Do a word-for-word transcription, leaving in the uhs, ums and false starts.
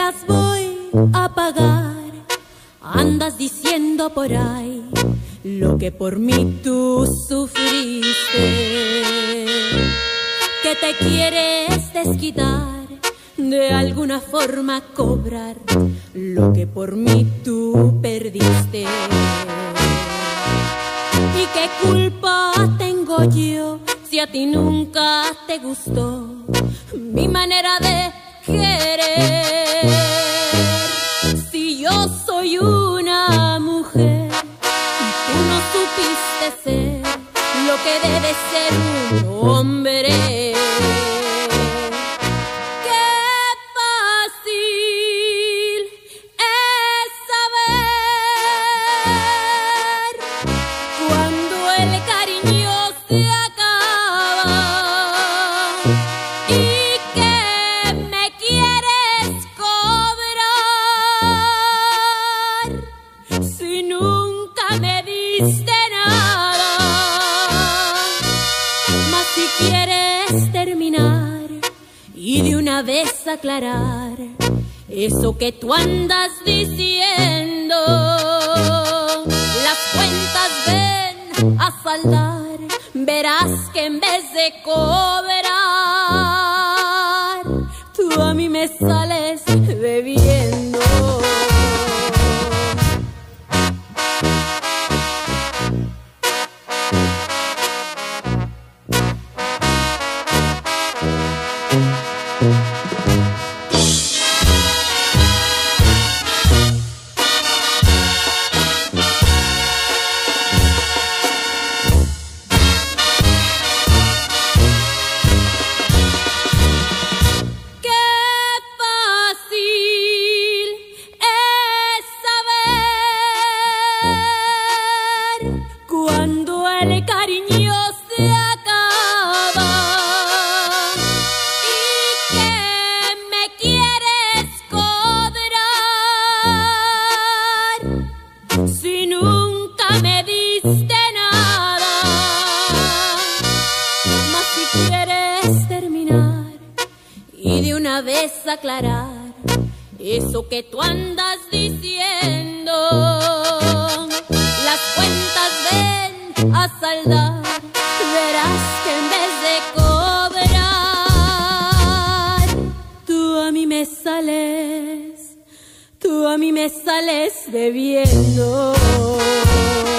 las voy a pagar. Andas diciendo por ahí lo que por mí tú sufriste, que te quieres desquitar, de alguna forma cobrar lo que por mí tú perdiste. ¿Y qué culpa tengo yo si a ti nunca te gustó mi manera de querer? Si yo soy una mujer y tú no supiste ser lo que debe ser un hombre. Qué fácil es saber cuando el cariño se acaba y que me quieres cobrar si nunca me diste nada. Mas si quieres terminar y de una vez aclarar eso que tú andas diciendo, las cuentas ven a saldar, verás que en vez de cobrar, tú a mí me sales debiendo. Cuando el cariño se acaba y que me quieres cobrar si nunca me diste nada. Mas si quieres terminar y de una vez aclarar eso que tú andas diciendo, las cuentas ven a saldar, verás que en vez de cobrar, tú a mí me sales, tú a mí me sales debiendo.